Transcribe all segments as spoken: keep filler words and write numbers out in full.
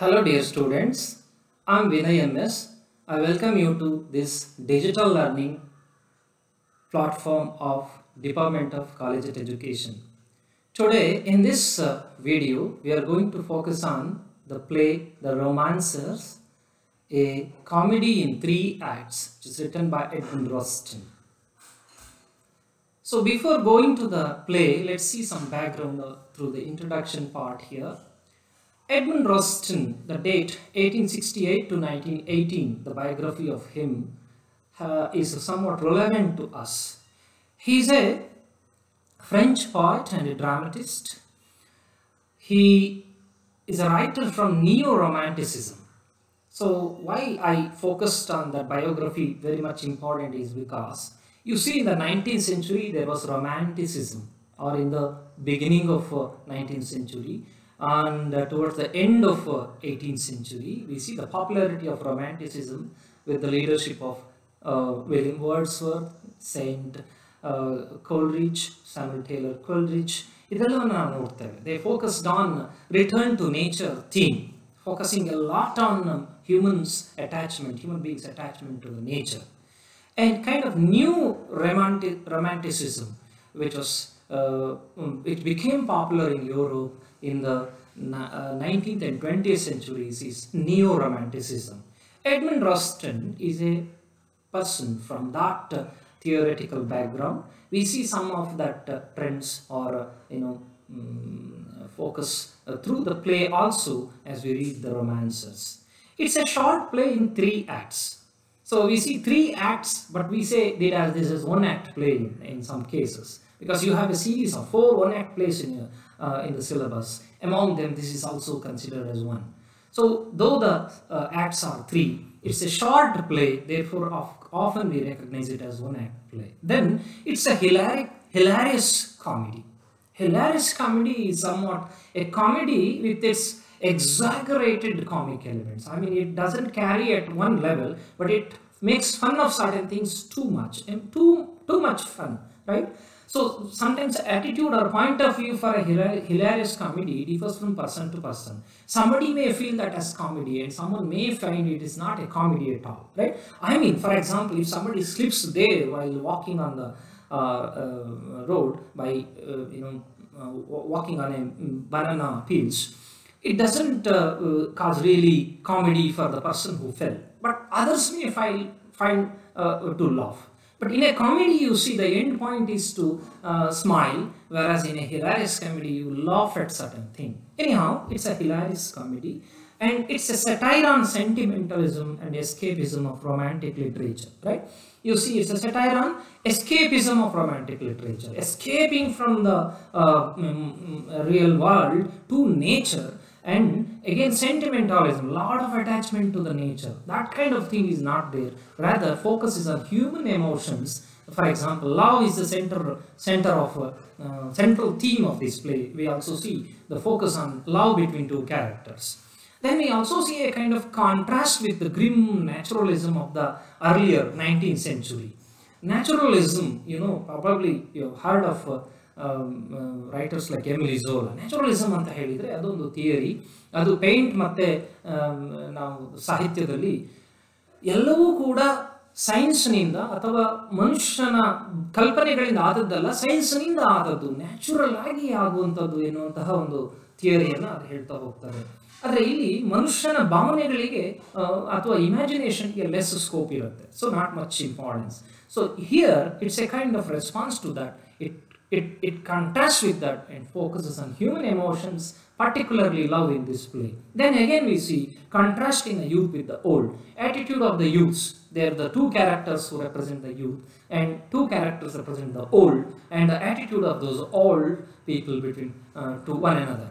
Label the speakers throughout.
Speaker 1: Hello dear students, I am Vinay M S. I welcome you to this digital learning platform of Department of Collegiate Education. Today in this uh, video we are going to focus on the play The Romancers, a comedy in three acts which is written by Edmund Rostand. So before going to the play, let's see some background uh, through the introduction part here. Edmund Rostand, the date eighteen sixty-eight to nineteen eighteen, the biography of him uh, is somewhat relevant to us. He is a French poet and a dramatist. He is a writer from Neo-Romanticism. So why I focused on that biography very much important is because you see in the nineteenth century there was Romanticism, or in the beginning of uh, nineteenth century. And uh, towards the end of uh, eighteenth century, we see the popularity of Romanticism with the leadership of uh, William Wordsworth, Saint uh, Coleridge, Samuel Taylor Coleridge. They focused on return to nature theme, focusing a lot on um, humans' attachment, human beings' attachment to the nature, and kind of new romantic romanticism, which was uh, um, it became popular in Europe in the uh, nineteenth and twentieth centuries is Neo-Romanticism. Edmund Rostand is a person from that uh, theoretical background. We see some of that uh, trends or uh, you know um, focus uh, through the play also as we read The Romancers. It's a short play in three acts. So we see three acts, but we say that as this is one act play in, in some cases, because you have a series of four one act plays in your Uh, in the syllabus. Among them, this is also considered as one. So though the uh, acts are three, it's a short play, therefore of, often we recognize it as one act play. Then it's a hilaric, hilarious comedy. Hilarious comedy is somewhat a comedy with its exaggerated comic elements. I mean, it doesn't carry at one level, but it makes fun of certain things too much and too too much fun, right? So sometimes attitude or point of view for a hilarious comedy differs from person to person. Somebody may feel that as comedy and someone may find it is not a comedy at all, right? I mean, for example, if somebody slips there while walking on the uh, uh, road by, uh, you know, uh, walking on a banana peels, it doesn't uh, uh, cause really comedy for the person who fell, but others may find, find uh, to laugh. But in a comedy, you see the end point is to uh, smile, whereas in a hilarious comedy, you laugh at certain thing. Anyhow, it's a hilarious comedy, and it's a satire on sentimentalism and escapism of romantic literature, right? You see, it's a satire on escapism of romantic literature, escaping from the uh, um, real world to nature. And again, sentimentalism, lot of attachment to the nature, that kind of thing is not there. Rather, focus is on human emotions. For example, love is the center center of uh, uh, central theme of this play. We also see the focus on love between two characters. Then we also see a kind of contrast with the grim naturalism of the earlier nineteenth century. Naturalism, you know, probably you've heard of uh, Um, uh, writers like Emile Zola. Naturalism ಅಂತ ಹೇಳಿದರೆ ಅದೊಂದು theory, ಅದು paint ಮತ್ತು ನಾವು ಸಾಹಿತ್ಯದಲ್ಲಿ ಎಲ್ಲವೂ ಕೂಡ ಸೈನ್ಸ್ನಿಂದ ಅಥವಾ ಮನುಷ್ಯನ ಕಲ್ಪನೆಗಳಿಂದ ಆದದ್ದಲ್ಲ, ಸೈನ್ಸ್ನಿಂದ ಆದದ್ದು, ನ್ಯಾಚುರಲ್ ಆಗಿ ಆಗುವಂಥದ್ದು ಎನ್ನುವಂತಹ ಒಂದು ಥಿಯರಿಯನ್ನು ಅದು ಹೇಳ್ತಾ ಹೋಗ್ತಾರೆ. ಆದರೆ ಇಲ್ಲಿ ಮನುಷ್ಯನ ಭಾವನೆಗಳಿಗೆ ಅಥವಾ ಇಮ್ಯಾಜಿನೇಷನ್ಗೆ ಲೆಸ್ ಸ್ಕೋಪ್ ಇರುತ್ತೆ, so not much importance. So here it's a kind of response to that. It It, it contrasts with that and focuses on human emotions, particularly love in this play. Then again we see contrasting the youth with the old. Attitude of the youths, they are the two characters who represent the youth, and two characters represent the old, and the attitude of those old people between uh, to one another.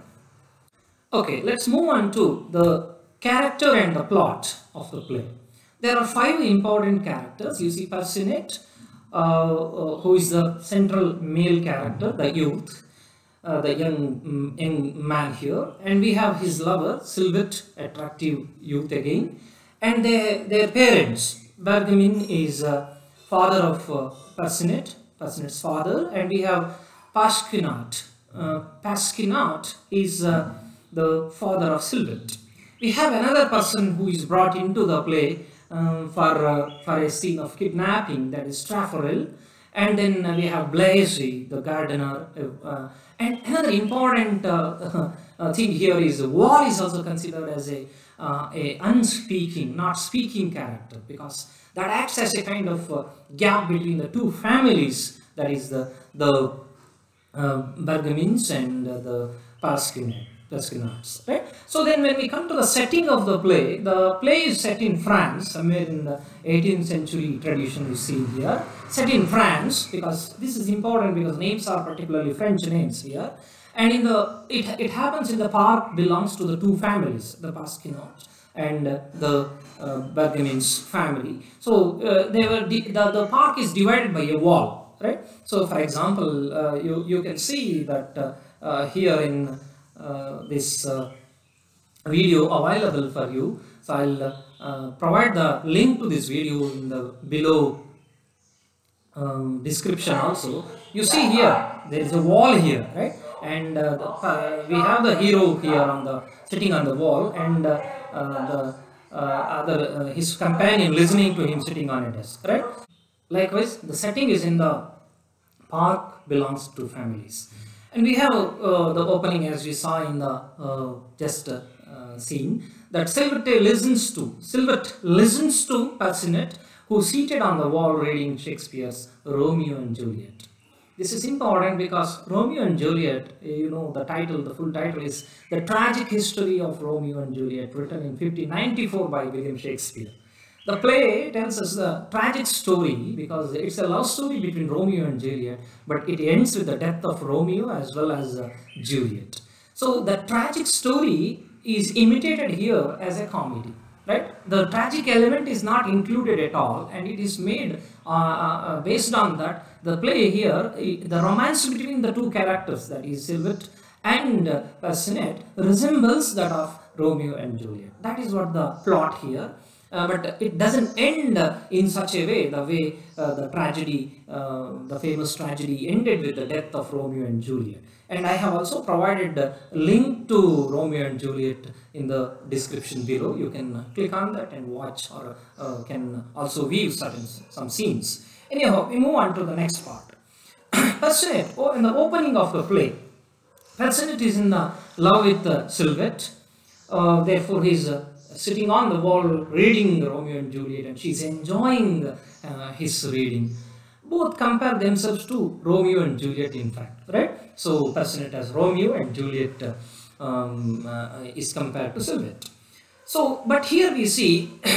Speaker 1: Okay, let's move on to the character and the plot of the play. There are five important characters. You see Percinet, Uh, uh, who is the central male character, the youth, uh, the young, um, young man here, and we have his lover, Sylvette, attractive youth again, and their, their parents. Bergamin is uh, father of uh, Percinet, Percinet's father, and we have Pasquinat. Uh, Pasquinat is uh, the father of Sylvette. We have another person who is brought into the play um, for, uh, for a scene of kidnapping, that is Trafarel. And then uh, we have Blaise, the gardener. Uh, uh, and another important uh, uh, thing here is Wall is also considered as a, uh, a unspeaking, not speaking character, because that acts as a kind of uh, gap between the two families, that is the, the uh, Bergamins and uh, the Pasquinades. Pasquinades, right? So then when we come to the setting of the play, the play is set in France, somewhere in the eighteenth century tradition you see here, set in France, because this is important because names are particularly French names here, and in the it, it happens in the park belongs to the two families, the Pasquinades and uh, the uh, Bergamins family. So uh, they were the, the park is divided by a wall, right? So for example, uh, you, you can see that uh, uh, here in Uh, this uh, video available for you. So I'll uh, provide the link to this video in the below um, description also. You see here there is a wall here, right? And uh, the, uh, we have the hero here on the sitting on the wall, and uh, uh, the uh, other uh, his companion listening to him sitting on a desk, right? Likewise, the setting is in the park belongs to families. And we have uh, the opening, as we saw in the uh, just uh, uh, scene, that Silvette listens to, Silvette listens to Parcinet, who is seated on the wall reading Shakespeare's Romeo and Juliet. This is important because Romeo and Juliet, you know, the title, the full title is The Tragic History of Romeo and Juliet, written in fifteen ninety-four by William Shakespeare. The play tells us the tragic story because it's a love story between Romeo and Juliet, but it ends with the death of Romeo as well as uh, Juliet. So the tragic story is imitated here as a comedy, right? The tragic element is not included at all, and it is made uh, uh, based on that. The play here, the romance between the two characters, that is Silvette and uh, Parcinet, resembles that of Romeo and Juliet. That is what the plot here. Uh, but it doesn't end uh, in such a way, the way uh, the tragedy, uh, the famous tragedy ended with the death of Romeo and Juliet. And I have also provided a link to Romeo and Juliet in the description below. You can uh, click on that and watch, or uh, can also view certain some scenes. Anyhow, we move on to the next part. Parcinet, oh, in the opening of the play, Parcinet is in uh, love with uh, Silvette. Uh, therefore, he is uh, sitting on the wall reading Romeo and Juliet, and she's enjoying uh, his reading. Both compare themselves to Romeo and Juliet, in fact, right? So Parcinet as Romeo and Juliet uh, um, uh, is compared to Silvette. So, but here we see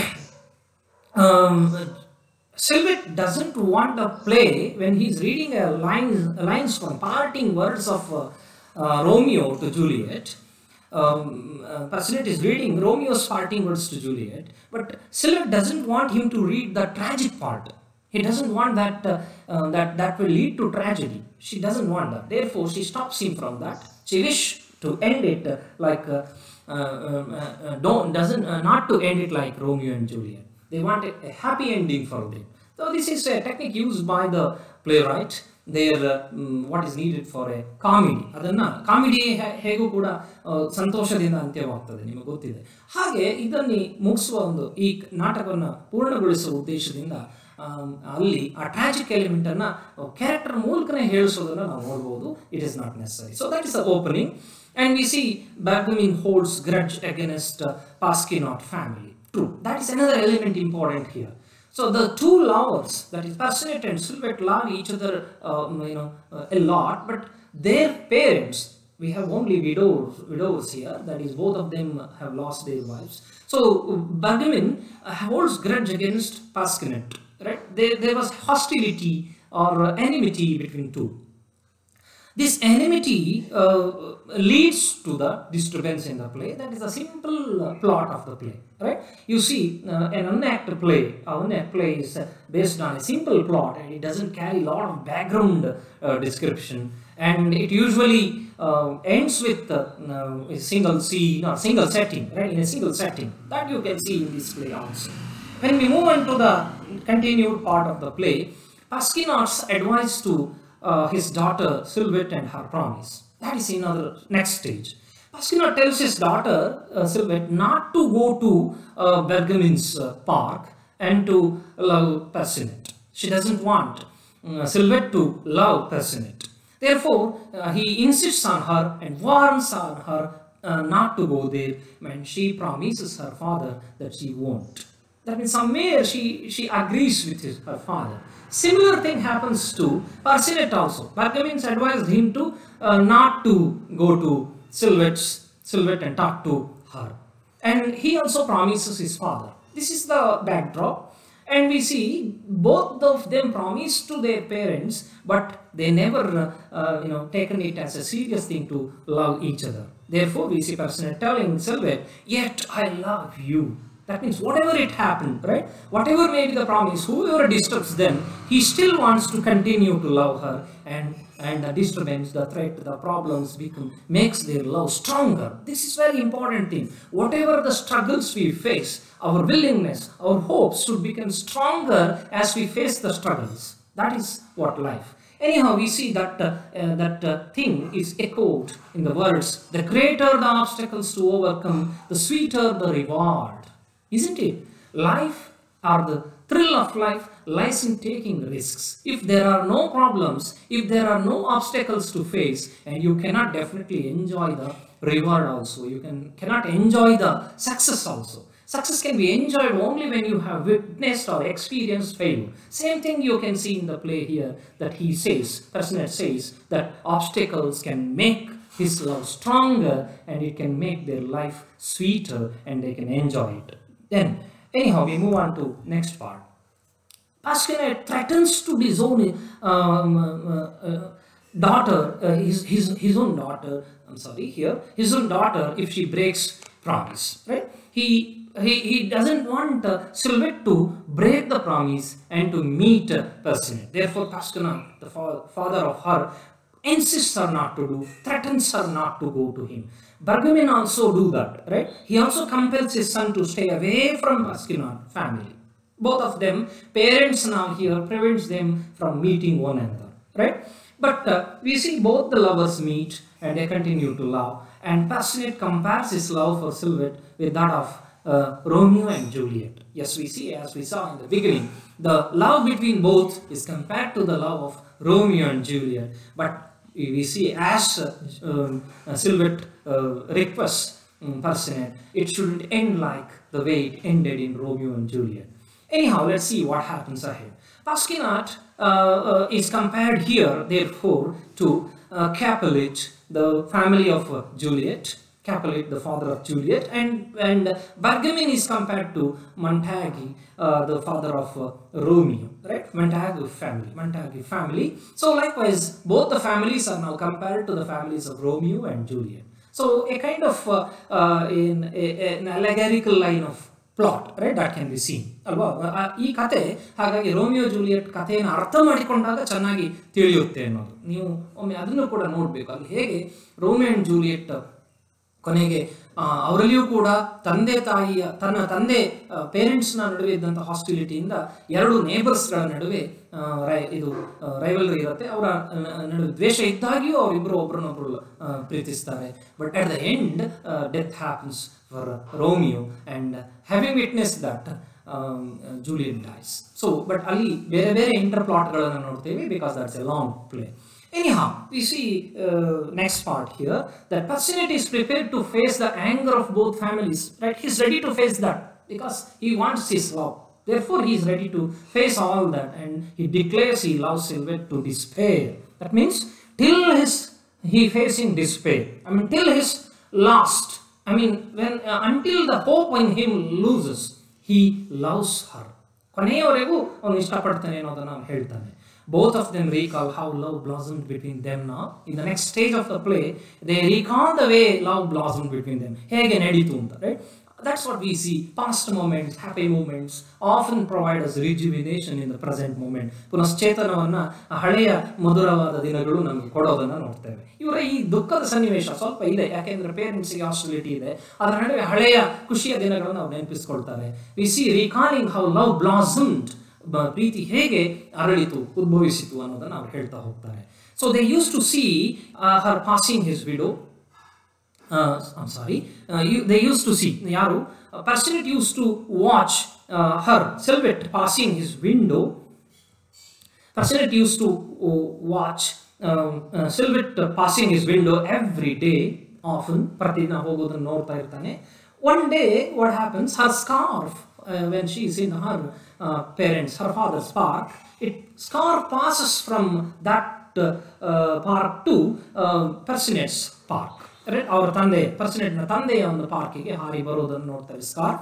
Speaker 1: um, Silvette doesn't want a play when he's reading a lines, lines from parting words of uh, uh, Romeo to Juliet. Um, uh, Parcinet is reading Romeo's parting words to Juliet, but Silvette doesn't want him to read the tragic part. He doesn't want that uh, uh, that that will lead to tragedy. She doesn't want that. Therefore, she stops him from that. She wishes to end it uh, like uh, uh, uh, uh, don't doesn't uh, not to end it like Romeo and Juliet. They want a, a happy ending for them. So this is a technique used by the playwright. Their um, what is needed for a comedy. ಅದನ್ನ comedy ಹೇಗೂ ಕೂಡ ಸಂತೋಷದಿಂದ ಅಂತ್ಯವಾಗ್ತದೆ, ನಿಮಗೆ ಗೊತ್ತಿದೆ. ಹಾಗೆ ಇದನ್ನು ಮುಗಿಸುವ ಒಂದು ಈ ನಾಟಕವನ್ನು ಪೂರ್ಣಗೊಳಿಸುವ ಉದ್ದೇಶದಿಂದ ಅಲ್ಲಿ ಆ ಟ್ರಾಜಿಕ್ ಎಲಿಮೆಂಟ್ ಅನ್ನ ಕ್ಯಾರೆಕ್ಟರ್ ಮೂಲಕನೇ ಹೇಳಿಸೋದನ್ನ ನಾವು ನೋಡಬಹುದು. It is not necessary. So that is the opening, and we see Bergamin holds grudge against uh, Pasquinade family. True, that is another element important here. So the two lovers, that is Parcinet and Silvette, love each other, uh, you know, uh, a lot. But their parents, we have only widows, widows here. That is, both of them have lost their wives. So Bergamin uh, holds grudge against Pasquinade. Right? There, there was hostility or uh, enmity between two. This enmity uh, leads to the disturbance in the play. That is a simple uh, plot of the play, right? You see, uh, an unacted play, an unacted play is uh, based on a simple plot, and it doesn't carry a lot of background uh, description, and it usually uh, ends with uh, uh, a single scene or single setting, right? In a single setting that you can see in this play also. When we move into the continued part of the play, Pasquinade's advice to Uh, his daughter Silvette and her promise. That is another next stage. Pasquina tells his daughter, uh, Sylvette, not to go to uh, Bergamin's uh, park and to love Percinet. She doesn't want uh, Sylvette to love Percinet. Therefore, uh, he insists on her and warns on her uh, not to go there, and she promises her father that she won't. That means somewhere she, she agrees with his, her father. Similar thing happens to Percinet also. Bergamin advised him to uh, not to go to Sylvette's, Sylvette and talk to her. And he also promises his father. This is the backdrop. And we see both of them promise to their parents, but they never uh, uh, you know, taken it as a serious thing to love each other. Therefore, we see Percinet telling Sylvette, yet I love you. That means whatever it happened, right? Whatever may be the promise, whoever disturbs them, he still wants to continue to love her, and and the disturbance, the threat, the problems become makes their love stronger. This is very important thing. Whatever the struggles we face, our willingness, our hopes should become stronger as we face the struggles. That is what life. Anyhow, we see that uh, uh, that uh, thing is echoed in the words, the greater the obstacles to overcome, the sweeter the reward. Isn't it? Life, or the thrill of life, lies in taking risks. If there are no problems, if there are no obstacles to face, and you cannot definitely enjoy the reward also, you can cannot enjoy the success also. Success can be enjoyed only when you have witnessed or experienced failure. Same thing you can see in the play here, that he says, Percinet says, that obstacles can make his love stronger, and it can make their life sweeter, and they can enjoy it. Then, anyhow, we move on to next part. Pasquina threatens to disown um, uh, uh, daughter, uh, his, his, his own daughter, I'm sorry, here, his own daughter if she breaks promise, right? He, he, he doesn't want uh, Sylvette to break the promise and to meet uh, Percinet. Therefore, Pasquina, the fa father of her, insists her not to do, threatens her not to go to him. Bergamin also do that, right? He also compels his son to stay away from Pasquina family. Both of them, parents now here, prevents them from meeting one another, right? But uh, we see both the lovers meet and they continue to love. And Pasquina compares his love for Sylvette with that of uh, Romeo and Juliet. Yes, we see, as we saw in the beginning, the love between both is compared to the love of Romeo and Juliet. But we see as uh, um, uh, Sylvette uh, requests um, Percinet, it shouldn't end like the way it ended in Romeo and Juliet. Anyhow, let's see what happens ahead. Pasquina uh, uh, is compared here, therefore, to uh, Capulet, the family of uh, Juliet. Capulet, the father of Juliet, and and Bergamin is compared to Montague, uh, the father of uh, Romeo, right? Montague family, Montague family. So likewise, both the families are now compared to the families of Romeo and Juliet. So a kind of uh, uh, in a, an allegorical line of plot, right? That can be seen. ಅಲ್ವಾ ಈ ಕತೆ ಹಾಗಾಗಿ Romeo Juliet ಕಥೆಯನ್ನು ಅರ್ಥ ಮಾಡಿಕೊಂಡಾಗ ಚೆನ್ನಾಗಿ ತಿಳಿಯುತ್ತೆ ಅನ್ನೋದು. ನೀವು ಒಮ್ಮೆ ಅದನ್ನು ಕೂಡ ನೋಡಬೇಕು. ಅಲ್ಲಿ ಹೇಗೆ ರೋಮಿಯೋ ಅಂಡ್ ಜೂಲಿಯಟ್ ಕೊನೆಗೆ ಅವರಲ್ಲಿಯೂ ಕೂಡ ತಂದೆ ತಾಯಿಯ ತನ್ನ ತಂದೆ ಪೇರೆಂಟ್ಸ್ನ ನಡುವೆ ಇದ್ದಂಥ ಹಾಸ್ಟಿಲಿಟಿಯಿಂದ ಎರಡು ನೇಬರ್ಸ್ಗಳ ನಡುವೆ ಇದು ರೈವಲ್ರಿ ಇರುತ್ತೆ. ಅವರ ನಡುವೆ ದ್ವೇಷ ಇದ್ದಾಗಿಯೂ ಅವರಿಬ್ಬರು ಒಬ್ಬರನ್ನೊಬ್ಬರು ಪ್ರೀತಿಸ್ತಾರೆ. But at the end death happens for Romeo and having witness that Juliet dies. So but ಅಲ್ಲಿ ಬೇರೆ ಬೇರೆ ಇಂಟರ್ ಪ್ಲಾಟ್ಗಳನ್ನು ನೋಡ್ತೇವೆ because that's a long play. Anyhow, we see uh, next part here that Percinet is prepared to face the anger of both families, right? He's ready to face that because he wants his love. Therefore, he is ready to face all that, and he declares he loves Sylvette to despair. That means till his he facing despair. I mean, till his last. I mean, when uh, until the hope in him loses, he loves her. ಕೊನೆಯವರೆಗೂ ಅವನು ಇಷ್ಟಪಡ್ತಾನೆ ಅನ್ನೋದನ್ನ ಅವನು ಹೇಳ್ತಾನೆ. Both of them recall how love blossomed between them now. In the next stage of the play, they recall the way love blossomed between them. ಹೇಗೆ ನಡೀತು ಅಂತ, right? That's what we see. Past moments, happy moments often provide us rejuvenation in the present moment. ಪುನಶ್ಚೇತನವನ್ನ ಹಳೆಯ ಮಧುರವಾದ ದಿನಗಳು ನಮಗೆ ಕೊಡೋದನ್ನ ನೋಡ್ತೇವೆ. ಇವರ ಈ ದುಃಖದ ಸನ್ನಿವೇಶ ಸ್ವಲ್ಪ ಇದೆ, ಯಾಕೆಂದ್ರೆ ಪೇರೆಂಟ್ಸ್ಗೆ ಹಾಸ್ಟಿಲಿಟಿ ಇದೆ. ಅದರ ನಡುವೆ ಹಳೆಯ ಖುಷಿಯ ದಿನಗಳನ್ನು ನಾವು ನೆನಪಿಸ್ಕೊಳ್ತಾರೆ. We see recalling how love blossomed. ಪ್ರೀತಿ ಹೇಗೆ ಅರಳಿತು, ಉದ್ಭವಿಸಿತು ಅನ್ನೋದನ್ನು ಅವ್ರು ಹೇಳ್ತಾ ಹೋಗ್ತಾರೆ. So they use to see her passing his widow uh, I'm sorry, uh, you, they used to see, Yaru, uh, Percinet used to watch uh, her silhouette passing his window. Percinet used to uh, watch um, uh, silhouette passing his window every day, often. Pratina hogodanu nodta irtane. One day, what happens? Her scarf, uh, when she is in her uh, parents, her father's park, it scarf passes from that uh, uh, park to uh, Percinet's park. Right? Our Tande, Percinet na Tande on the park ige hari barodanu nodtare scarf.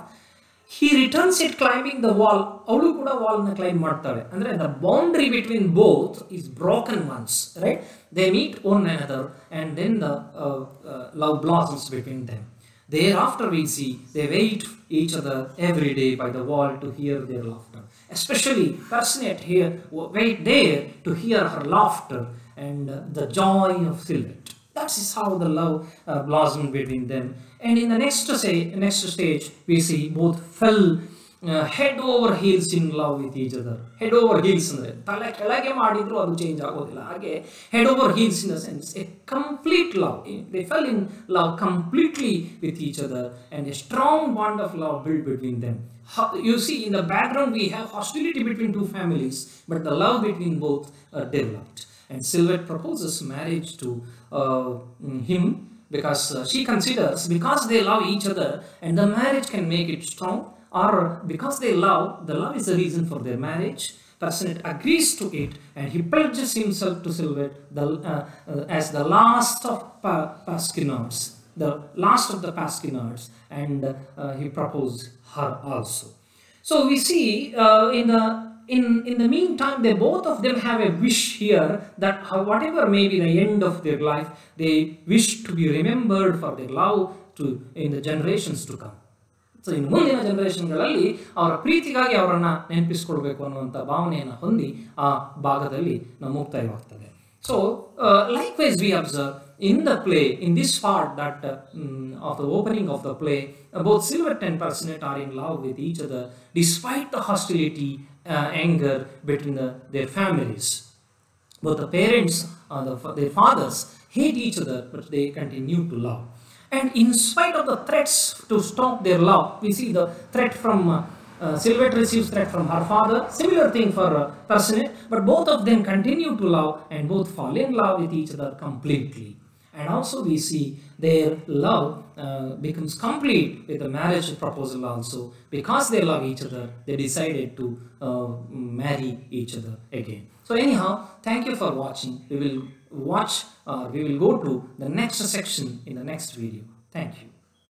Speaker 1: He returns it climbing the wall. Avulu kuda wall na climb ಮಾಡ್ತಾಳೆ. ಅಂದ್ರೆ the boundary between both is broken once, right? They meet one another and then the uh, uh, love blossoms between them. Thereafter we see they wait each other every day by the wall to hear their laughter. Especially Percinet here wait there to hear her laughter and uh, the joy of Silhouette. That is how the love uh, blossomed between them. And in the next say next stage we see both fell uh, head over heels in love with each other. Head over heels andre tala kelage madidru adu change agodilla hage head over heels in the sense a complete love. They fell in love completely with each other and a strong bond of love built between them. How, you see in the background we have hostility between two families, but the love between both uh, developed. And Silhouette proposes marriage to uh, him because uh, she considers because they love each other and the marriage can make it strong, or because they love, the love is the reason for their marriage. Percinet agrees to it and he pledges himself to Silhouette the, uh, uh, as the last of pa Pasquinards, the last of the Pasquinards, and uh, he proposed her also. So we see uh, in the In, in the meantime, they both of them have a wish here that whatever may be the end of their life, they wish to be remembered for their love to in the generations to come. So in ಮುಂದಿನ ಜನರೇಷನ್ಗಳಲ್ಲಿ ಅವರ ಪ್ರೀತಿಗಾಗಿ ಅವರನ್ನು ನೆನಪಿಸಿಕೊಳ್ಬೇಕು ಅನ್ನುವಂಥ ಭಾವನೆಯನ್ನು ಹೊಂದಿ ಆ ಭಾಗದಲ್ಲಿ ನಾವು ಮುಕ್ತಾಯವಾಗ್ತದೆ. So uh, likewise we observe in the play, in this part that uh, um, of the opening of the play, uh, both Silhouette and Percinet are in love with each other despite the hostility, uh, anger between the, their families. Both the parents, uh, the, their fathers hate each other, but they continue to love. And in spite of the threats to stop their love, we see the threat from uh, uh, Silhouette receives threat from her father, similar thing for uh, Percinet, but both of them continue to love and both fall in love with each other completely. And also we see their love uh, becomes complete with the marriage proposal also. Because they love each other, they decided to uh, marry each other again. So anyhow, thank you for watching. We will watch, uh, we will go to the next section in the next video. Thank you.